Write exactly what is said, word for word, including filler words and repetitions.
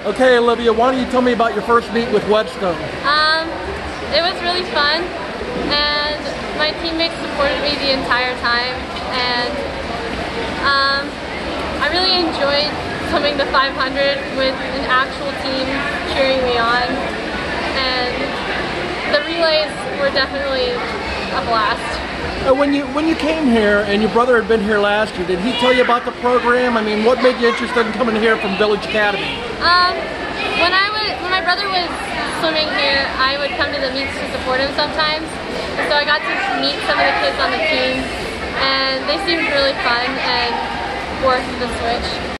Okay, Olivia, why don't you tell me about your first meet with Whetstone? Um, it was really fun, and my teammates supported me the entire time, and um, I really enjoyed swimming the five hundred with an actual team cheering me on, and the relays were definitely a blast. Uh, when you when you came here and your brother had been here last year, did he tell you about the program? I mean, what made you interested in coming here from Village Academy? Um, when I was when my brother was swimming here, I would come to the meets to support him sometimes. So I got to meet some of the kids on the team, and they seemed really fun and worth the switch.